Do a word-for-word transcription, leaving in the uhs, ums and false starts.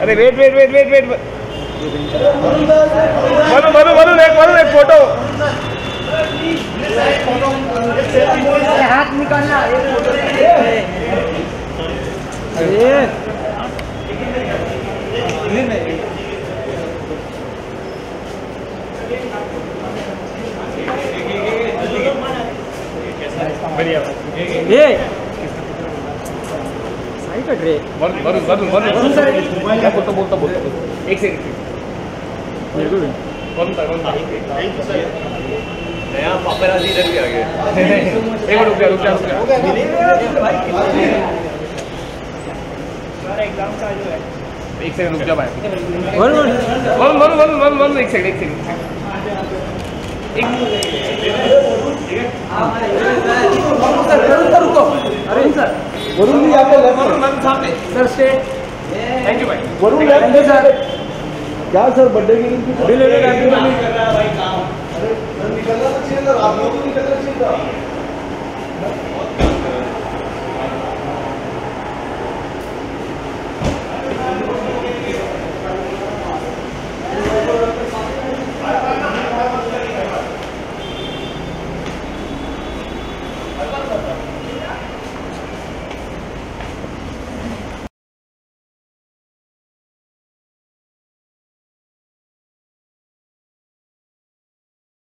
अरे wait wait wait wait wait Manu Manu Manu एक मनु एक फोटो हाथ निकालना एक फोटो। अरे बढ़िया ये सही कट रहे वरुण वरुण वरुण वरुण क्या बोलता बोलता बोलता एक सेकंड मेरे को भी वरुण वरुण नया पापराजी इधर भी आ गए। एक मिनट रुक जा रुक जा रुक जा एक सेकंड रुक जा भाई वरुण वरुण वरुण वरुण वरुण वरुण एक सेकंड एक सेकंड रुको। अरे सर वरुण भी यहाँ पे लेफ्ट वरुण वरुण सामने सर स्टेट थैंक यू भाई वरुण लेफ्ट है सर। क्या सर बर्थडे की बिल ले निकलना चाहिए था, आप लोगों को निकलना चाहिए था।